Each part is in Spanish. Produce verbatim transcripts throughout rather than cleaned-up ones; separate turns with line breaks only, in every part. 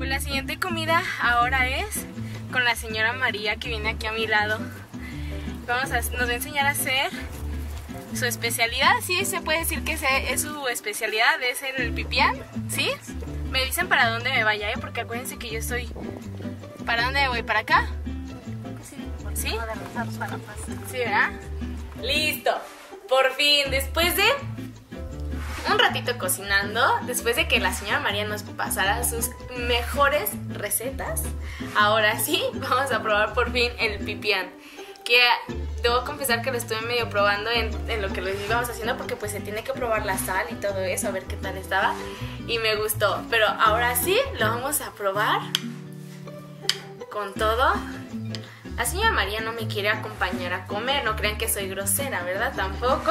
Pues la siguiente comida ahora es con la señora María, que viene aquí a mi lado. Vamos a, nos va a enseñar a hacer su especialidad. Sí, se puede decir que es su especialidad, es el pipián, ¿sí? Me dicen para dónde me vaya, ¿eh? Porque acuérdense que yo estoy... ¿Para dónde voy? ¿Para acá?
Sí,
¿Sí?
para
Sí, ¿verdad? Listo. Por fin, después de un ratito cocinando, después de que la señora María nos pasara sus mejores recetas, ahora sí vamos a probar por fin el pipián. Que debo confesar que lo estuve medio probando en, en lo que lo íbamos haciendo, porque pues se tiene que probar la sal y todo eso, a ver qué tal estaba, y me gustó. Pero ahora sí lo vamos a probar con todo. La señora María no me quiere acompañar a comer, no crean que soy grosera, ¿verdad? Tampoco.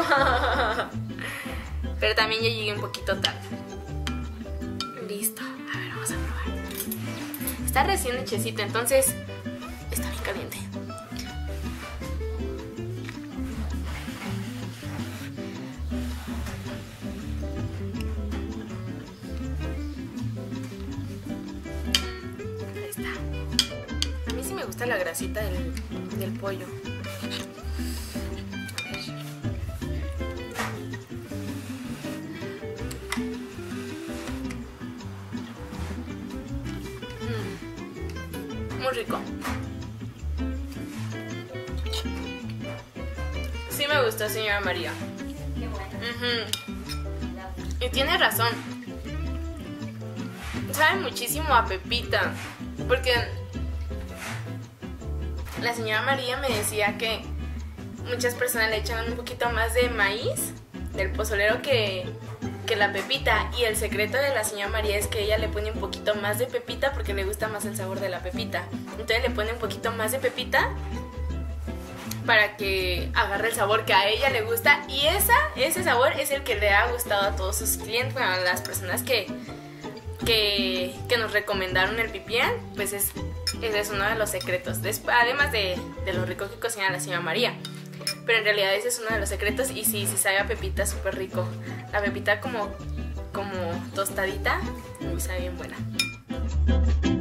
Pero también yo llegué un poquito tarde. Listo, a ver, vamos a probar. Está recién hechecito, entonces está bien caliente. Ahí está. A mí sí me gusta la grasita del, del pollo. Muy rico. Sí me gustó, señora María.
Qué bueno.
Uh-huh. Y tiene razón. Sabe muchísimo a pepita. Porque la señora María me decía que muchas personas le echan un poquito más de maíz del pozolero que... que la pepita, y el secreto de la señora María es que ella le pone un poquito más de pepita porque le gusta más el sabor de la pepita. Entonces le pone un poquito más de pepita para que agarre el sabor que a ella le gusta, y esa, ese sabor es el que le ha gustado a todos sus clientes, a las personas que, que, que nos recomendaron el pipián. Pues es, ese es uno de los secretos, Después, además de, de lo rico que cocina la señora María. Pero en realidad ese es uno de los secretos, y sí, sí sabe a pepita súper rico. La pepita como, como tostadita, muy sabe bien buena.